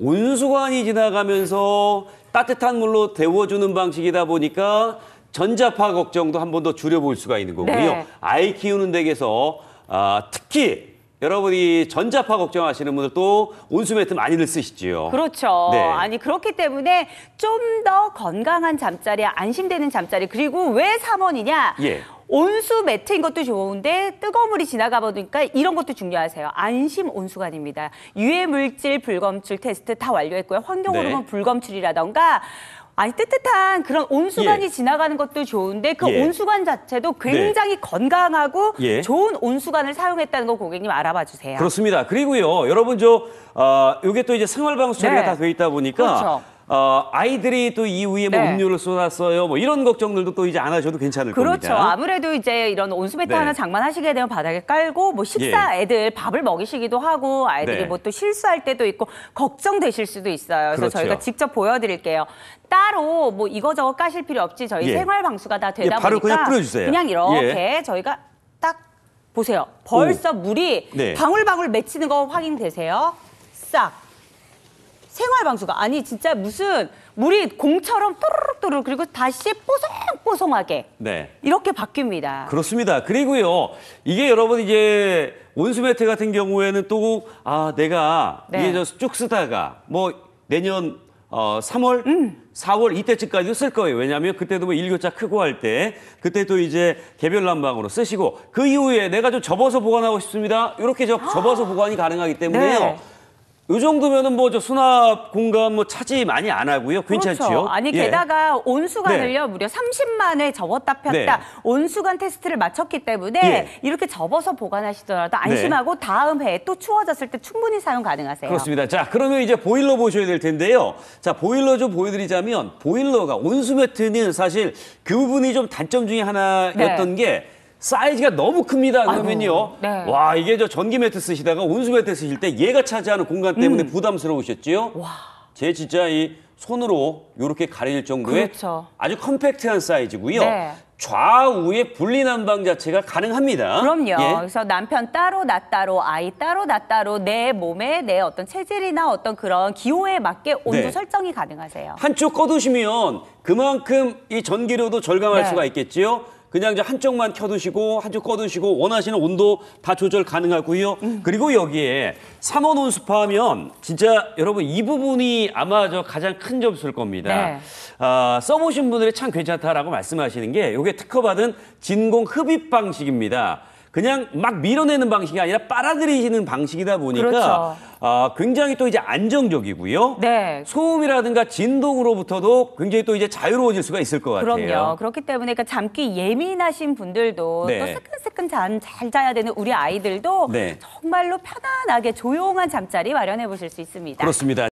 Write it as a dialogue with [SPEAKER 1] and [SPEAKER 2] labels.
[SPEAKER 1] 온수관이 지나가면서 따뜻한 물로 데워주는 방식이다 보니까 전자파 걱정도 한 번 더 줄여볼 수가 있는 거고요.
[SPEAKER 2] 네.
[SPEAKER 1] 아이 키우는 댁에서 특히 여러분이 전자파 걱정하시는 분들도 온수매트 많이들 쓰시지요.
[SPEAKER 2] 그렇죠.
[SPEAKER 1] 네.
[SPEAKER 2] 아니 그렇기 때문에 좀 더 건강한 잠자리, 안심되는 잠자리. 그리고 왜 3원이냐?
[SPEAKER 1] 예. 온수
[SPEAKER 2] 매트인 것도 좋은데 뜨거운 물이 지나가 보니까 이런 것도 중요하세요. 안심 온수관입니다. 유해 물질 불검출 테스트 다 완료했고요. 환경 호르몬
[SPEAKER 1] 네.
[SPEAKER 2] 불검출이라던가 아니 뜨뜻한 그런 온수관이
[SPEAKER 1] 예.
[SPEAKER 2] 지나가는 것도 좋은데 그
[SPEAKER 1] 예.
[SPEAKER 2] 온수관 자체도 굉장히 건강하고
[SPEAKER 1] 예.
[SPEAKER 2] 좋은 온수관을 사용했다는 거 고객님 알아봐 주세요.
[SPEAKER 1] 그렇습니다. 그리고요, 여러분 요게 또 이제 생활방수 처리가
[SPEAKER 2] 네.
[SPEAKER 1] 다 돼 있다 보니까
[SPEAKER 2] 그렇죠.
[SPEAKER 1] 아이들이 또 이후에 뭐
[SPEAKER 2] 네.
[SPEAKER 1] 음료를 쏟았어요. 뭐 이런 걱정들도 또 이제 안 하셔도 괜찮을
[SPEAKER 2] 그렇죠.
[SPEAKER 1] 겁니다.
[SPEAKER 2] 아무래도 이제 이런 온수매트
[SPEAKER 1] 네.
[SPEAKER 2] 하나 장만하시게 되면 바닥에 깔고 뭐 식사 애들 밥을 먹이시기도 하고 아이들이
[SPEAKER 1] 네.
[SPEAKER 2] 뭐 또 실수할 때도 있고 걱정되실 수도 있어요. 그래서
[SPEAKER 1] 그렇죠.
[SPEAKER 2] 저희가 직접 보여드릴게요. 따로 뭐 이거저거 까실 필요 없지. 저희
[SPEAKER 1] 예.
[SPEAKER 2] 생활 방수가 다 되다
[SPEAKER 1] 바로
[SPEAKER 2] 보니까
[SPEAKER 1] 그냥 뿌려주세요.
[SPEAKER 2] 그냥 이렇게 저희가 딱 보세요. 벌써 물이
[SPEAKER 1] 네.
[SPEAKER 2] 방울방울 맺히는 거 확인되세요? 싹. 생활 방수가 아니 진짜 무슨 물이 공처럼 또르륵또르륵 그리고 다시 뽀송뽀송하게
[SPEAKER 1] 네.
[SPEAKER 2] 이렇게 바뀝니다.
[SPEAKER 1] 그렇습니다. 그리고요, 이게 여러분 이제 온수매트 같은 경우에는 또 내가
[SPEAKER 2] 네.
[SPEAKER 1] 이게 쭉 쓰다가 뭐 내년 3월, 4월 이때쯤까지도 쓸 거예요. 왜냐하면 그때도 뭐 일교차 크고 할 때 그때 또 이제 개별 난방으로 쓰시고 그 이후에 내가 좀 접어서 보관하고 싶습니다. 이렇게 접어서 보관이 가능하기 때문에요.
[SPEAKER 2] 네.
[SPEAKER 1] 이 정도면은 뭐 수납 공간 뭐 차지 많이 안 하고요. 괜찮죠?
[SPEAKER 2] 그렇죠. 아니
[SPEAKER 1] 예.
[SPEAKER 2] 게다가 온수관을요
[SPEAKER 1] 네.
[SPEAKER 2] 무려 30만 회 접었다 폈다
[SPEAKER 1] 네.
[SPEAKER 2] 온수관 테스트를 마쳤기 때문에
[SPEAKER 1] 예.
[SPEAKER 2] 이렇게 접어서 보관하시더라도 안심하고 다음 해에 또 추워졌을 때 충분히 사용 가능하세요.
[SPEAKER 1] 그렇습니다. 자, 그러면 이제 보일러 보셔야 될 텐데요. 자, 보일러 좀 보여드리자면 보일러가 온수매트는 사실 그 부분이 좀 단점 중에 하나였던 게 사이즈가 너무 큽니다. 그러면요.
[SPEAKER 2] 네.
[SPEAKER 1] 와, 이게 전기 매트 쓰시다가 온수 매트 쓰실 때 얘가 차지하는 공간 때문에 부담스러우셨지요?
[SPEAKER 2] 와.
[SPEAKER 1] 제 진짜 이 손으로 이렇게 가릴 정도의
[SPEAKER 2] 그렇죠.
[SPEAKER 1] 아주 컴팩트한 사이즈고요.
[SPEAKER 2] 네.
[SPEAKER 1] 좌우의 분리난방 자체가 가능합니다.
[SPEAKER 2] 그럼요.
[SPEAKER 1] 예.
[SPEAKER 2] 그래서 남편 따로 나 따로 아이 따로 나 따로 내 몸에 내 어떤 체질이나 어떤 그런 기호에 맞게 온도
[SPEAKER 1] 네.
[SPEAKER 2] 설정이 가능하세요.
[SPEAKER 1] 한쪽 꺼두시면 그만큼 이 전기료도 절감할
[SPEAKER 2] 네.
[SPEAKER 1] 수가 있겠지요. 그냥 이제 한쪽만 켜두시고 한쪽 꺼두시고 원하시는 온도 다 조절 가능하고요. 그리고 여기에 3원 온수파 하면 진짜 여러분 이 부분이 아마 가장 큰 점수일 겁니다.
[SPEAKER 2] 네.
[SPEAKER 1] 써보신 분들이 참 괜찮다라고 말씀하시는 게 이게 특허받은 진공 흡입 방식입니다. 그냥 막 밀어내는 방식이 아니라 빨아들이시는 방식이다 보니까
[SPEAKER 2] 그렇죠.
[SPEAKER 1] 굉장히 또 이제 안정적이고요.
[SPEAKER 2] 네.
[SPEAKER 1] 소음이라든가 진동으로부터도 굉장히 또 이제 자유로워질 수가 있을 것 같아요.
[SPEAKER 2] 그럼요. 그렇기 때문에 그러니까 잠기 예민하신 분들도
[SPEAKER 1] 네.
[SPEAKER 2] 또 새끈새끈 잠 잘 자야 되는 우리 아이들도
[SPEAKER 1] 네.
[SPEAKER 2] 정말로 편안하게 조용한 잠자리 마련해 보실 수 있습니다.
[SPEAKER 1] 그렇습니다.